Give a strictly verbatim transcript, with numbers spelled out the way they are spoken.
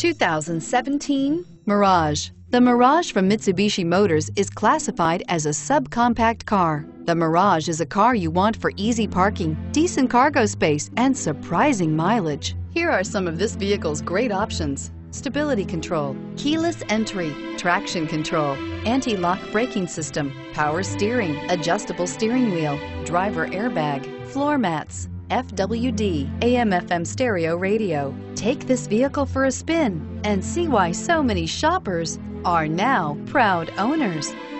two thousand seventeen Mirage. The Mirage from Mitsubishi Motors is classified as a subcompact car. The Mirage is a car you want for easy parking, decent cargo space, and surprising mileage. Here are some of this vehicle's great options: stability control, keyless entry, traction control, anti-lock braking system, power steering, adjustable steering wheel, driver airbag, floor mats, F W D, A M F M stereo radio. Take this vehicle for a spin and see why so many shoppers are now proud owners.